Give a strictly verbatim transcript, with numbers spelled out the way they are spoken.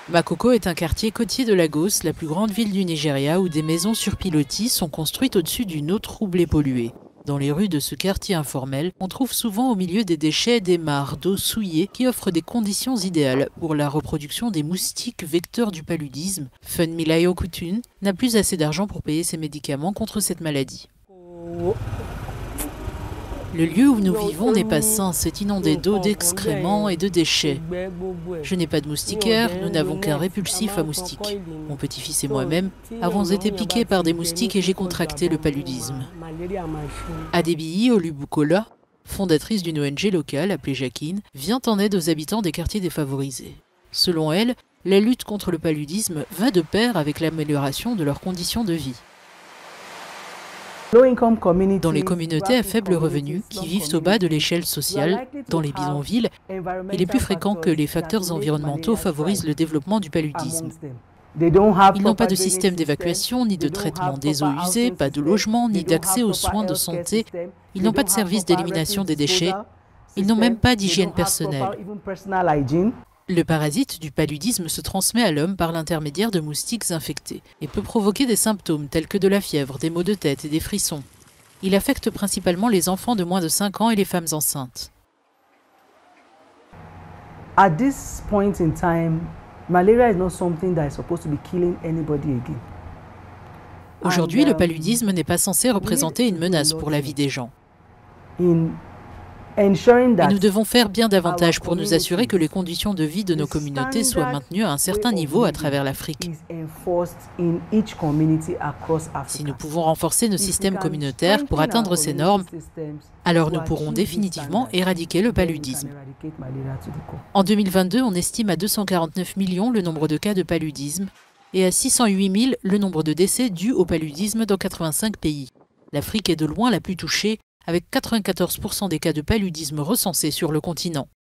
Makoko est un quartier côtier de Lagos, la plus grande ville du Nigeria, où des maisons sur pilotis sont construites au-dessus d'une eau trouble et polluée. Dans les rues de ce quartier informel, on trouve souvent au milieu des déchets des mares d'eau souillée qui offrent des conditions idéales pour la reproduction des moustiques vecteurs du paludisme. Funmilayo Kutun n'a plus assez d'argent pour payer ses médicaments contre cette maladie. Le lieu où nous vivons n'est pas sain, c'est inondé d'eau, d'excréments et de déchets. Je n'ai pas de moustiquaire, nous n'avons qu'un répulsif à moustiques. Mon petit-fils et moi-même avons été piqués par des moustiques et j'ai contracté le paludisme. Adebiyi Olubukola, fondatrice d'une O N G locale appelée Jacquine, vient en aide aux habitants des quartiers défavorisés. Selon elle, la lutte contre le paludisme va de pair avec l'amélioration de leurs conditions de vie. Dans les communautés à faible revenu, qui vivent au bas de l'échelle sociale, dans les bidonvilles, il est plus fréquent que les facteurs environnementaux favorisent le développement du paludisme. Ils n'ont pas de système d'évacuation, ni de traitement des eaux usées, pas de logement, ni d'accès aux soins de santé. Ils n'ont pas de service d'élimination des déchets. Ils n'ont même pas d'hygiène personnelle. Le parasite du paludisme se transmet à l'homme par l'intermédiaire de moustiques infectés et peut provoquer des symptômes tels que de la fièvre, des maux de tête et des frissons. Il affecte principalement les enfants de moins de cinq ans et les femmes enceintes. At this point in time, malaria is not something that is supposed to be killing anybody again. Aujourd'hui, le paludisme n'est pas censé représenter une menace pour la vie des gens. Et nous devons faire bien davantage pour nous assurer que les conditions de vie de nos communautés soient maintenues à un certain niveau à travers l'Afrique. Si nous pouvons renforcer nos systèmes communautaires pour atteindre ces normes, alors nous pourrons définitivement éradiquer le paludisme. En deux mille vingt-deux, on estime à deux cent quarante-neuf millions le nombre de cas de paludisme et à six cent huit mille le nombre de décès dus au paludisme dans quatre-vingt-cinq pays. L'Afrique est de loin la plus touchée, avec quatre-vingt-quatorze pour cent des cas de paludisme recensés sur le continent.